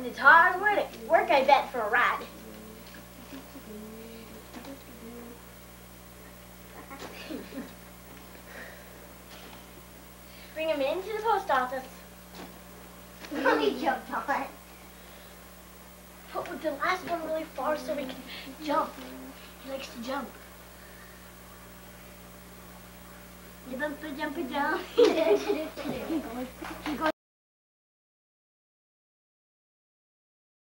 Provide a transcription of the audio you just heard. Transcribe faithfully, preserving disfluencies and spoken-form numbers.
And it's hard work, work I bet, for a rat. Bring him into the post office. Mommy jumped on it. Put the last one really far so we can jump. He likes to jump. You bumper, jumper, jump.